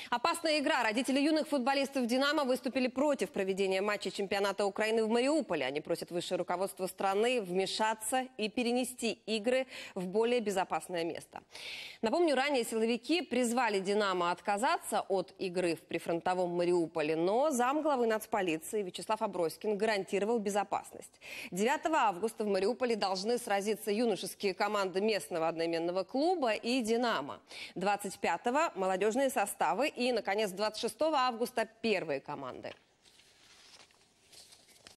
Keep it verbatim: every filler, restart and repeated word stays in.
Опасная игра. Родители юных футболистов «Динамо» выступили против проведения матча чемпионата Украины в Мариуполе. Они просят высшее руководство страны вмешаться и перенести игры в более безопасное место. Напомню, ранее силовики призвали «Динамо» отказаться от игры в прифронтовом Мариуполе, но замглавы нацполиции Вячеслав Аброськин гарантировал безопасность. девятого августа в Мариуполе должны сразиться юношеские команды местного одноименного клуба и «Динамо». двадцать пятого молодежные составы и, наконец, двадцать шестого августа первые команды.